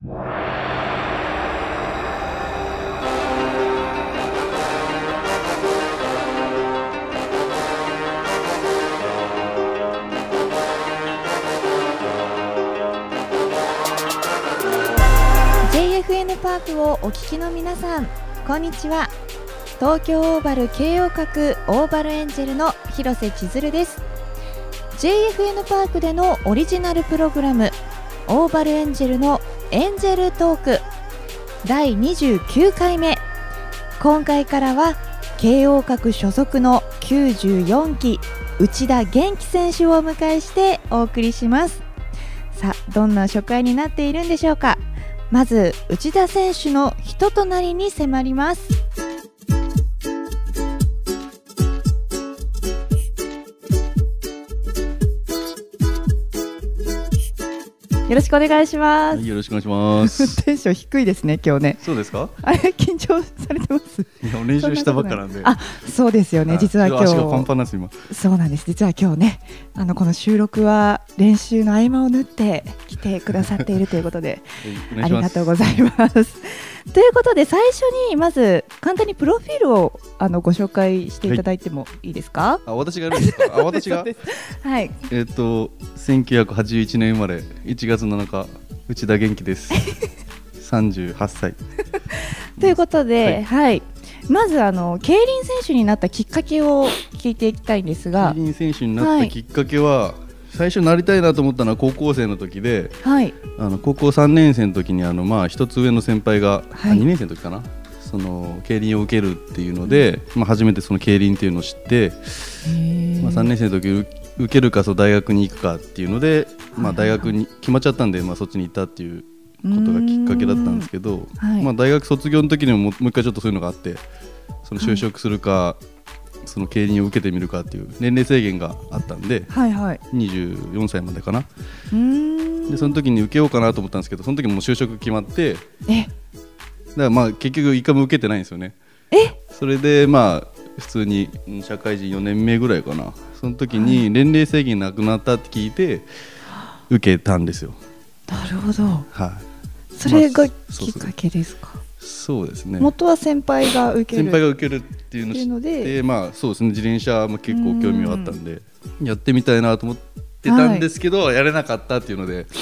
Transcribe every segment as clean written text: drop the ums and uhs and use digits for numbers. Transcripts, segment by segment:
JFN パークをお聞きの皆さん、こんにちは。東京オーバル慶応閣オーバルエンジェルの広瀬千鶴です。 JFN パークでのオリジナルプログラムオーバルエンジェルのエンジェルトーク第29回目。今回からは慶応閣所属の94期内田元気選手をお迎えしてお送りします。さあ、どんな初回になっているんでしょうか。まず内田選手の人となりに迫ります。よろしくお願いします。 はい、よろしくお願いします。 テンション低いですね、今日ね。 そうですか？ あれ、緊張されてます？ いや、練習したばっかなんで。 あ、そうですよね。実は今日足がパンパンなんです今。 そうなんです。実は今日ね、この収録は練習の合間を縫って来てくださっているということで、ありがとうございます。ということで、最初にまず簡単にプロフィールをご紹介していただいてもいいですか？ あ、私がやるんですか？あ、私が。 はい。 1981年生まれ、1月7日、内田元気です。38歳。 ということで、はい。まず競輪選手になったきっかけを聞いていきたいんですが、 競輪選手になったきっかけは、最初なりたいなと思ったのは高校生の時で、 はい、 高校3年生の時に一つ上の先輩が、 はい、 2年生の時かな、その競輪を受けるっていうので、初めてその競輪っていうのを知って、3年生の時受けるか大学に行くかっていうので、大学に決まっちゃったんで、そっちに行ったっていうことがきっかけだったんですけど、大学卒業の時にもう一回ちょっとそういうのがあって、その就職するか、その競輪を受けてみるかっていう年齢制限があったんで、24歳までかな。でその時に受けようかなと思ったんですけど、その時もう就職決まって、だから結局一回も受けてないんですよね。それで普通に社会人4年目ぐらいかな、その時に年齢制限なくなったって聞いて受けたんですよ。 なるほど。 はい。 それがきっかけですか？ そうですね。 元は先輩が受けるっていうので、そうですね、自転車も結構興味があったんでやってみたいなと思ってたんですけど、やれなかったっていうので、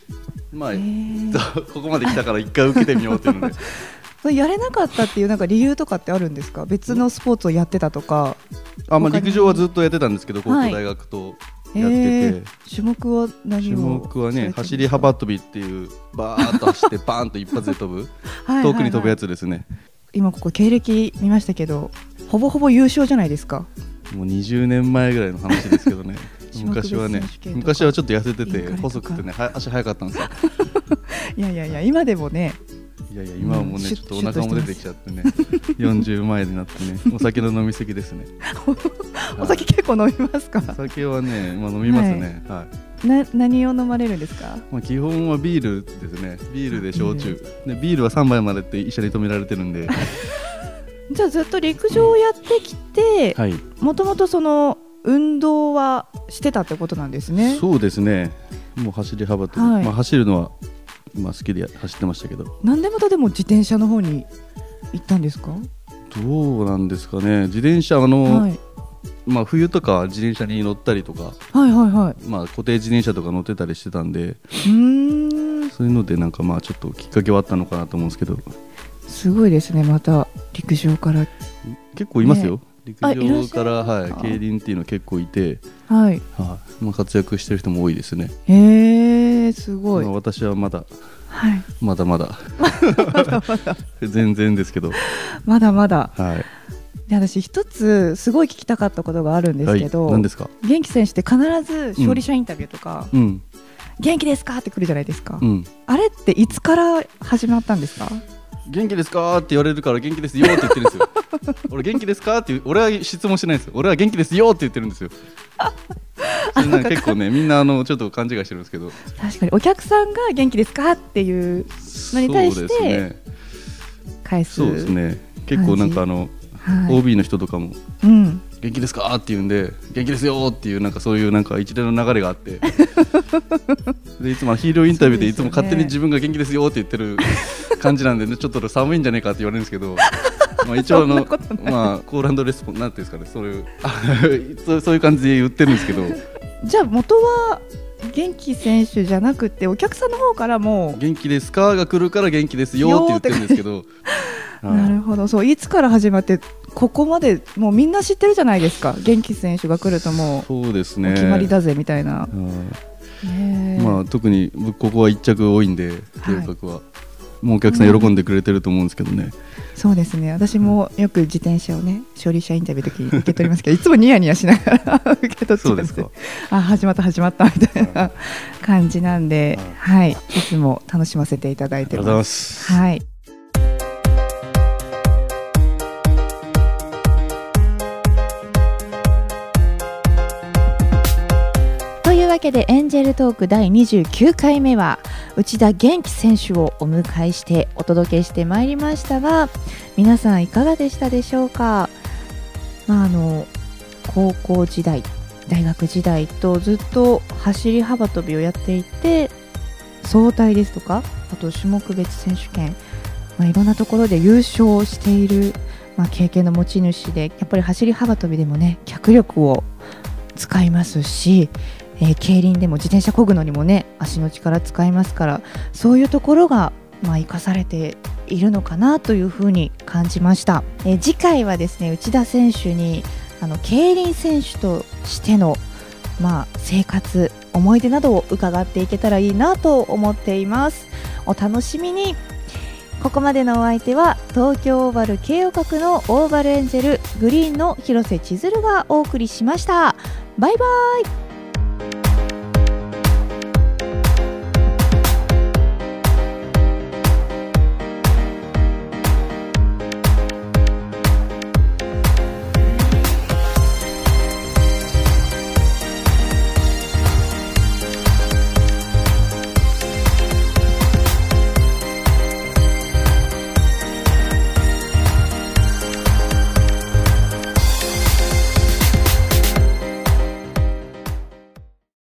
ここまで来たから一回受けてみようっていうのでやれなかったっていう理由とかってあるんですか？別のスポーツをやってたとか。 陸上はずっとやってたんですけど、高校大学とやってて、 種目は何を？ 種目はね、走り幅跳びっていうバーッと走ってバーンと一発で飛ぶ遠くに飛ぶやつですね。 今ここ経歴見ましたけど、ほぼほぼ優勝じゃないですか。 もう20年前ぐらいの話ですけどね。昔はちょっと痩せてて細くてね、足速かったんですよ。 いや今でもね。 いや今はもうね、ちょっとお腹も出てきちゃってね、40前になってね、お酒の飲みすぎですね。 お酒結構飲みますか？ お酒はね、飲みますね。 何を飲まれるんですか？ 基本はビールですね。ビールで焼酎で、ビールは3杯までって医者に止められてるんで。 じゃあずっと陸上をやってきて、もともとその運動はしてたってことなんですね。 そうですね。もう走り幅跳び、走るのは好きで走ってましたけど。 なんでまたでも自転車の方に行ったんですか？ どうなんですかね。自転車冬とか自転車に乗ったりとか、固定自転車とか乗ってたりしてたんで、そういうのでちょっときっかけはあったのかなと思うんですけど。 すごいですね。また陸上から結構いますよ。陸上から競輪っていうの結構いて、活躍してる人も多いですね。すごい。私はまだ全然ですけど、 まだまだ。で、私一つすごい聞きたかったことがあるんですけど、 何ですか？ 元気選手って必ず勝利者インタビューとか、元気ですかって来るじゃないですか。あれっていつから始まったんですか？ 元気ですかって言われるから元気ですよって言ってるんですよ。俺元気ですかって俺は質問してないんですよ。俺は元気ですよって言ってるんですよ。結構ね、みんなちょっと勘違いしてるんですけど、 確かにお客さんが元気ですかっていうのに対して返す。 そうですね。結構OB の人とかも元気ですかって言うんで元気ですよっていうなんかそういうなんか一連の流れがあってでいつもヒーローインタビューでいつも勝手に自分が元気ですよって言ってる感じなんで、ね、ちょっと寒いんじゃないかって言われるんですけどまあ一応まあコール&レスポンなんていうんですかねそういう感じで言ってるんですけどじゃあ元は元気選手じゃなくてお客さんの方からも元気ですかが来るから元気ですよって言ってるんですけどなるほど。そういつから始まってここまでもうみんな知ってるじゃないですか。元気選手が来るともうそうですね、 お決まりだぜみたいな、 まあ、特にここは1着多いんで計画は、もうお客さん喜んでくれてると思うんですけどね、 そうですね。私もよく自転車をね勝利者インタビューの時に受け取りますけどいつもニヤニヤしながら受け取っちゃうんですあ始まったみたいな感じなんで、はい、いつも楽しませていただいてます。 ありがとうございます。 はい。というわけでエンジェルトーク第29回目は内田元気選手をお迎えしてお届けしてまいりましたが、皆さんいかがでしたでしょうか。高校時代大学時代とずっと走り幅跳びをやっていて、総体ですとかあと種目別選手権、いろんなところで優勝している、経験の持ち主で、やっぱり走り幅跳びでもね脚力を使いますし、競輪でも自転車漕ぐのにもね足の力使いますから、そういうところが生かされているのかなというふうに感じました。次回はですね内田選手に競輪選手としての生活思い出などを伺っていけたらいいなと思っています。お楽しみに。ここまでのお相手は東京オーバル京王閣のオーバルエンジェルグリーンの広瀬千鶴がお送りしました。バイバイ。